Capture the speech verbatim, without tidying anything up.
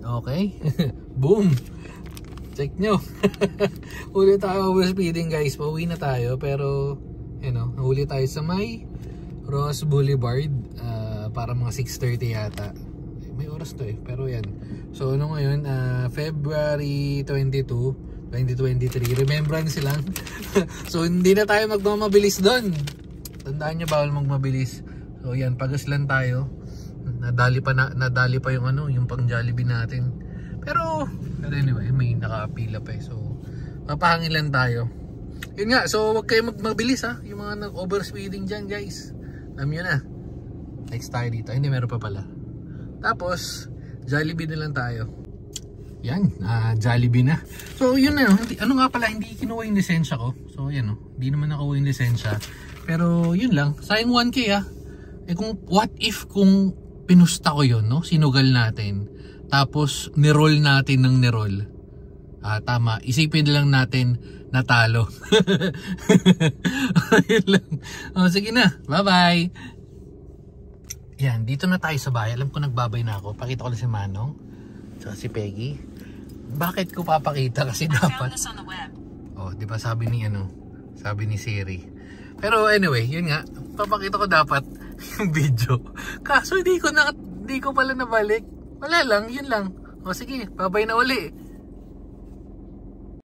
Okay. Boom. Check nyo. Huli tayo overspeeding guys. Pauwi na tayo. Pero, you know, huli tayo sa may Ross Boulevard. Uh, para mga six thirty yata. May oras to eh. Pero yan. So, ano ngayon? Uh, February twenty-two, twenty twenty-three. Remembrance lang. So, hindi na tayo magmamabilis doon. Tandaan nyo, bawal magmabilis. So, yan. Pagas lang tayo. Nadali pa, na, nadali pa yung ano, yung pang Jollibee natin. Pero, pero anyway, may naka-apila pa eh. So, mapahangin lang tayo. Yun nga, so wag kayo magmabilis ha. Yung mga nag-overspeeding dyan guys. Alam nyo na. Next tayo dito. Hindi, meron pa pala. Tapos, Jollibee na lang tayo. Yan, uh, Jollibee na. So, yun na. Hindi, ano nga pala, hindi kinuha yung lisensya ko. So, yan o. Hindi naman nakuha yung lisensya. Pero, yun lang. Sayang one K ha. Eh kung, what if kung pinusta ko yun, no? Sinugal natin. Tapos, niroll natin ng niroll. Ah, tama. Isipin lang natin natalo. Ayun lang. O, sige na. Bye-bye. Yan, dito na tayo sa bahay. Alam ko nagbabay na ako. Pakita ko na si Manong. Tsaka si Peggy. Bakit ko papakita? Kasi dapat. Oh, di ba sabi ni ano? Sabi ni Siri. Pero anyway, yun nga. Papakita ko dapat yung video. Kaso hindi ko na, hindi ko pala nabalik. Wala lang, yun lang. O sige, babay na uli.